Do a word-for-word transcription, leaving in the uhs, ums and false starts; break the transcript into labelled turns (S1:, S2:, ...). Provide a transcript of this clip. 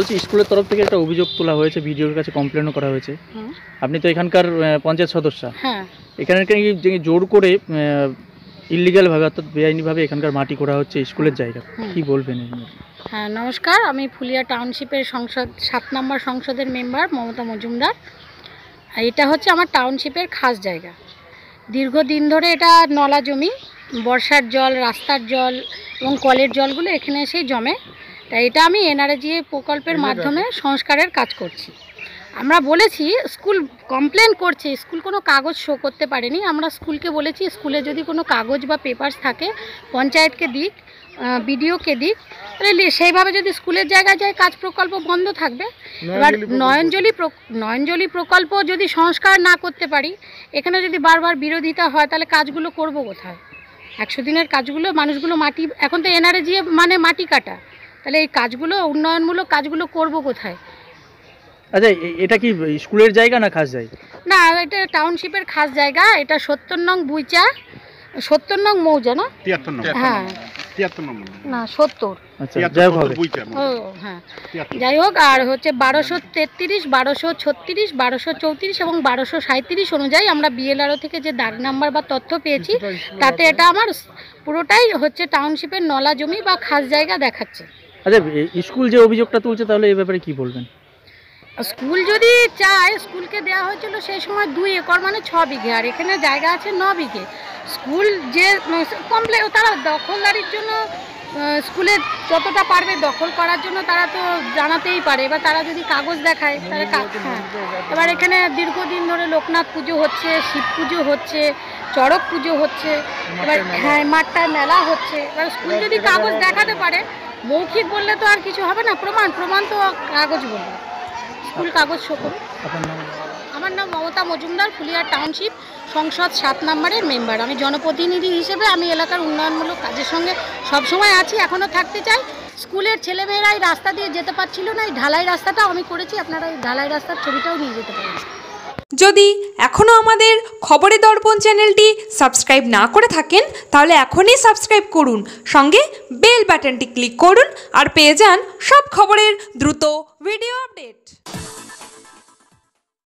S1: বলছি স্কুলের তরফ থেকে একটা অভিযোগ তোলা হয়েছে, ভিডিওর কাছে কমপ্লেনও করা হয়েছে। আপনি তো এখানকার পঞ্চায়েত সদস্য। হ্যাঁ, এখানে জোর করে ইলিগাল ভাবে অর্থাৎ বেআইনিভাবে এখানকার মাটি করা হচ্ছে স্কুলের জায়গা, কি বলবেন?
S2: হ্যাঁ নমস্কার, আমি ফুলিয়া টাউনশিপের সংসদ সাত নম্বর সংসদের মেম্বার মমতা মজুমদার। এটা হচ্ছে আমার টাউনশিপের খাস জায়গা। দীর্ঘদিন ধরে এটা নলা জমি, বর্ষার জল, রাস্তার জল এবং কলের জলগুলো এখানে এসেই জমে। তাই এটা আমি এনআরজি প্রকল্পের মাধ্যমে সংস্কারের কাজ করছি। আমরা বলেছি, স্কুল কমপ্লেন করছে স্কুল কোনো কাগজ শো করতে পারেনি। আমরা স্কুলকে বলেছি স্কুলে যদি কোনো কাগজ বা পেপারস থাকে পঞ্চায়েতকে দিক, বিডিওকে দিক, তাহলে সেইভাবে যদি স্কুলের জায়গায় যায় কাজ প্রকল্প বন্ধ থাকবে। এবার নয়নজলি নয়নজলি প্রকল্প যদি সংস্কার না করতে পারি, এখানে যদি বারবার বিরোধিতা হয়, তাহলে কাজগুলো করব কোথায়? একশো দিনের কাজগুলো মানুষগুলো মাটি, এখন তো এনআরজি মানে মাটি কাটা, তাহলে এই কাজগুলো উন্নয়নমূলক কাজগুলো করব কোথায়?
S1: আচ্ছা, এটা কি স্কুলের জায়গা না খাস জায়গা?
S2: না, এটা টাউনশিপের খাস জায়গা। এটা সত্তর নং বুইচা, সত্তর নং মৌজা না তিয়াত্তর নং, হ্যাঁ তিয়াত্তর নং না সত্তর, হ্যাঁ যাই হোক। আর হচ্ছে বারোশো তেত্রিশ, বারোশো ছত্রিশ, বারোশো চৌত্রিশ এবং বারোশো সাঁত্রিশ অনুযায়ী আমরা বিএলআরও থেকে যে দাগ নাম্বার বা তথ্য পেয়েছি, তাতে এটা আমার পুরোটাই হচ্ছে টাউনশিপের নলা জমি বা খাস জায়গা দেখাচ্ছে।
S1: আচ্ছা, স্কুল যে অভিযোগটা তুলছে, তাহলে এই ব্যাপারে কি বলবেন?
S2: স্কুল যদি চায়, স্কুলকে দেওয়া হয়েছিল সেই সময় দুই একর মানে ছ বিঘে, আর এখানে জায়গা আছে ন বিঘে। স্কুল যে কমপ্লেন, তারা দখলদারির জন্য স্কুলে যতটা পারবে দখল করার জন্য তারা তো জানাতেই পারে। এবার তারা যদি কাগজ দেখায়, তারা হ্যাঁ, এবার এখানে দীর্ঘদিন ধরে লোকনাথ পুজো হচ্ছে, শিব পুজো হচ্ছে, চড়ক পুজো হচ্ছে, এবার হ্যাঁ মাঠটায় মেলা হচ্ছে। এবার স্কুল যদি কাগজ দেখাতে পারে, মৌখিক বললে তো আর কিছু হবে না, প্রমাণ প্রমাণ তো কাগজ বলবে। স্কুল কাগজ শো করুন। আমার নাম মমতা মজুমদার, ফুলিয়া টাউনশিপ সংসদ সাত নম্বরের মেম্বার। আমি জনপ্রতিনিধি হিসেবে আমি এলাকার উন্নয়নমূলক কাজের সঙ্গে সবসময় আছি, এখনও থাকতে চাই। স্কুলের ছেলেমেয়েরা এই রাস্তা দিয়ে যেতে পারছিল না, এই ঢালাই রাস্তাটাও আমি করেছি। আপনারা এই ঢালাই রাস্তার ছবিটাও নিয়ে যেতে পারেন।
S3: যদি এখনও আমাদের খবরের দর্পণ চ্যানেলটি সাবস্ক্রাইব না করে থাকেন, তাহলে এখনই সাবস্ক্রাইব করুন, সঙ্গে বেল বাটনটি ক্লিক করুন আর পেয়ে যান সব খবরের দ্রুত ভিডিও আপডেট।